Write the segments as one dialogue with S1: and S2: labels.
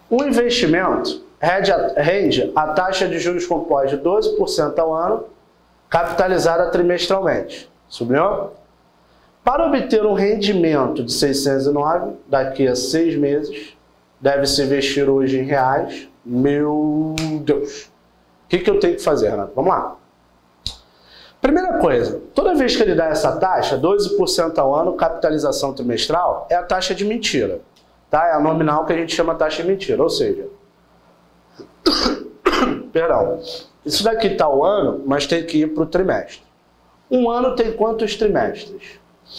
S1: O investimento rende a taxa de juros composta de 12% ao ano, capitalizada trimestralmente. Sublinhou? Para obter um rendimento de 609 daqui a 6 meses, deve-se investir hoje em reais. Meu Deus! O que eu tenho que fazer, Renato? Vamos lá. Primeira coisa, toda vez que ele dá essa taxa, 12% ao ano, capitalização trimestral, é a taxa de mentira. Tá? É a nominal que a gente chama taxa de mentira, ou seja, perdão, isso daqui está o ano, mas tem que ir para o trimestre. Um ano tem quantos trimestres?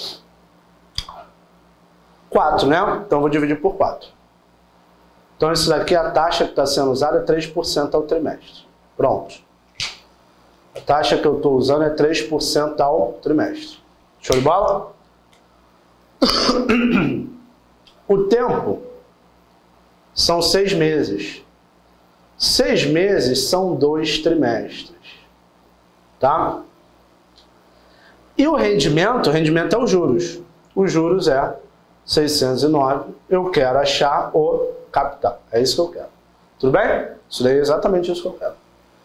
S1: 4, né? Então vou dividir por 4. Então isso daqui, a taxa que está sendo usada é 3% ao trimestre. Pronto. A taxa que eu estou usando é 3% ao trimestre. Show de bola? O tempo são 6 meses. 6 meses são 2 trimestres. Tá? E o rendimento é os juros. Os juros é 609. Eu quero achar o capital. É isso que eu quero. Tudo bem? Isso daí é exatamente isso que eu quero.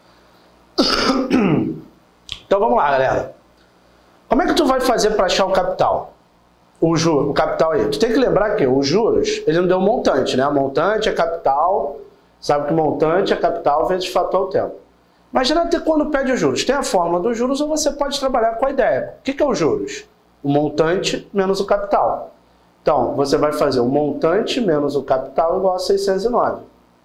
S1: Então vamos lá, galera. Como é que tu vai fazer para achar o capital? O capital aí. Tu tem que lembrar que os juros, ele não deu montante, né? Montante é capital. Sabe que montante é capital vezes fator ao tempo. Imagina até quando pede os juros. Tem a fórmula dos juros ou você pode trabalhar com a ideia. O que é os juros? O montante menos o capital. Então, você vai fazer o montante menos o capital igual a 609.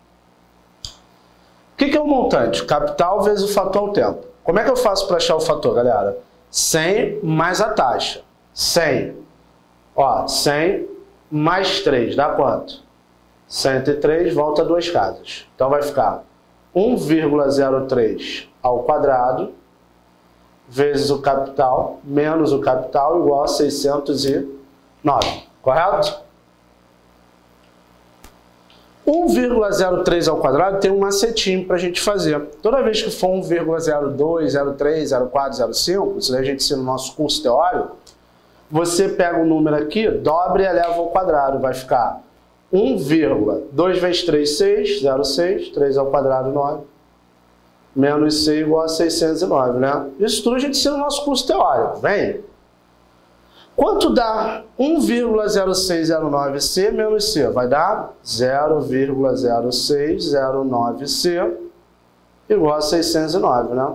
S1: O que é o montante? Capital vezes o fator ao tempo. Como é que eu faço para achar o fator, galera? 100 mais a taxa. 100. Ó, 100 mais 3 dá quanto? 103, volta 2 casas. Então vai ficar 1,03 ao quadrado vezes o capital menos o capital igual a 609. Correto? 1,03 ao quadrado tem um macetinho para a gente fazer. Toda vez que for 1,02, 03, 04, 05, isso daí a gente ensina no nosso curso teórico, você pega o número aqui, dobra e eleva ao quadrado. Vai ficar 2 vezes 3, 6, 0,6, 3 ao quadrado, 9. Menos C igual a 609, né? Isso tudo a gente ensina no nosso curso teórico. Vem! Quanto dá 1,0609C menos C? Vai dar 0,0609C igual a 609, né?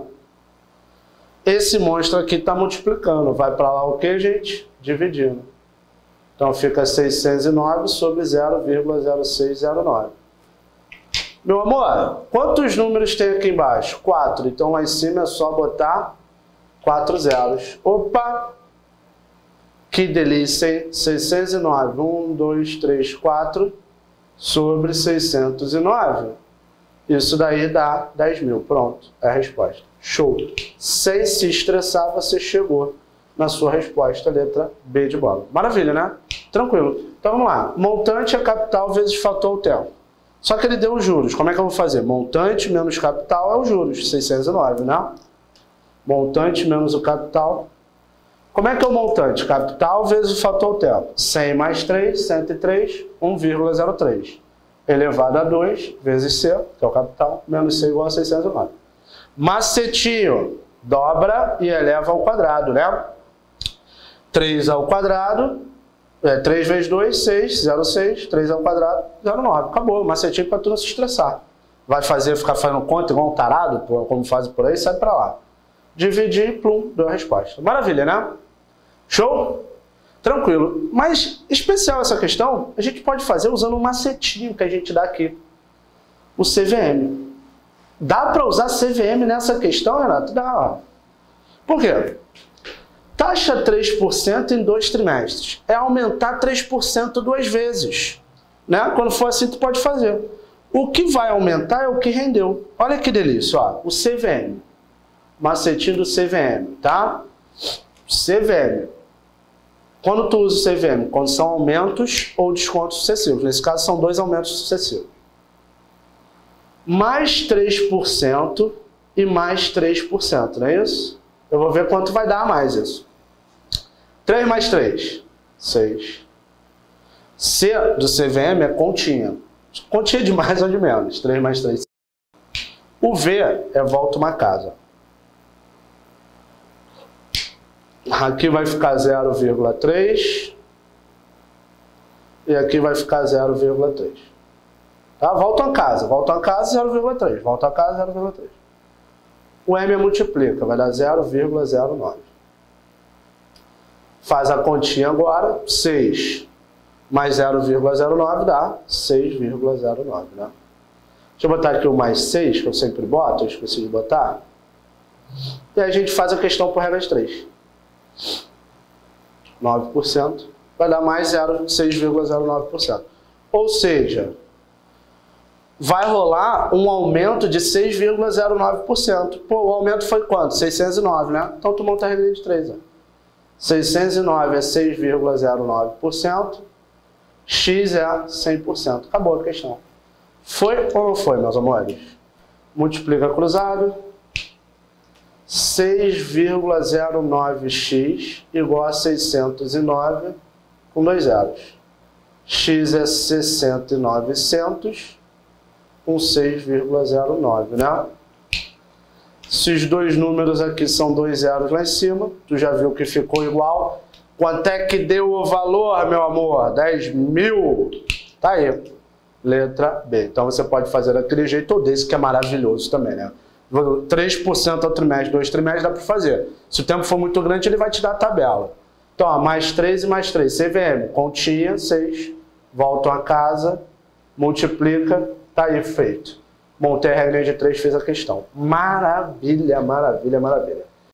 S1: Esse monstro aqui está multiplicando. Vai para lá o que, gente? Dividindo. Então fica 609 sobre 0,0609. Meu amor, quantos números tem aqui embaixo? 4. Então lá em cima é só botar 4 zeros. Opa! Que delícia, hein? 609. 1, 2, 3, 4 sobre 609. Isso daí dá 10 mil. Pronto, é a resposta. Show. Sem se estressar, você chegou na sua resposta, letra B de bola. Maravilha, né? Tranquilo. Então vamos lá. Montante é capital vezes fator ao tempo. Só que ele deu os juros. Como é que eu vou fazer? Montante menos capital é os juros. 609, né? Montante menos o capital. Como é que é o montante? Capital vezes o fator ao tempo. 100 mais 3, 103, 1,03. Elevado a 2 vezes C, que é o capital, menos C igual a 609. Macetinho. Dobra e eleva ao quadrado, né? 3 ao quadrado, 3 vezes 2, 6, 0,6, 3 ao quadrado, 0,9. Acabou, macetinho para tu não se estressar. Vai ficar fazendo conta igual um tarado, como fazem por aí, sai para lá. Dividir, plum, deu a resposta. Maravilha, né? Show? Tranquilo. Mas, especial essa questão, a gente pode fazer usando um macetinho que a gente dá aqui. O CVM. Dá para usar CVM nessa questão, Renato? Dá. Ó. Por quê? Taxa 3% em 2 trimestres. É aumentar 3% 2 vezes. Né? Quando for assim, tu pode fazer. O que vai aumentar é o que rendeu. Olha que delícia, ó. O CVM. Macetinho do CVM, tá? CVM. Quando tu usa o CVM? Quando são aumentos ou descontos sucessivos. Nesse caso, são 2 aumentos sucessivos. Mais 3% e mais 3%, não é isso? Eu vou ver quanto vai dar a mais isso. 3 mais 3, 6. C do CVM é continha. Continha de mais ou de menos. 3 mais 3. O V é volta uma casa. Aqui vai ficar 0,3. E aqui vai ficar 0,3. Tá? Volta uma casa. Volta uma casa, 0,3. Volta a casa, 0,3. O M multiplica, vai dar 0,09. Faz a continha agora, 6 mais 0,09 dá 6,09, né? Deixa eu botar aqui o mais 6, que eu sempre boto, eu esqueci de botar. E aí a gente faz a questão por regra de 3. 9% vai dar mais 6,09%. Ou seja, vai rolar um aumento de 6,09%. Pô, o aumento foi quanto? 609, né? Então tu monta a regra de 3. Ó. 609 é 6,09%. X é 100%. Acabou a questão. Foi ou não foi, meus amores? Multiplica cruzado. 6,09x igual a 609 com 2 zeros. X é 60,900 com 6,09, né? Esses dois números aqui são 2 zeros lá em cima. Tu já viu que ficou igual. Quanto é que deu o valor, meu amor? 10.000. Tá aí. Letra B. Então você pode fazer daquele jeito ou desse, que é maravilhoso também, né? 3% ao trimestre, 2 trimestres dá para fazer. Se o tempo for muito grande, ele vai te dar a tabela. Então, ó, mais 3 e mais 3. CVM, continha, 6. Voltam a casa, multiplica, tá aí feito. Montei a regra de 3, fez a questão. Maravilha, maravilha, maravilha.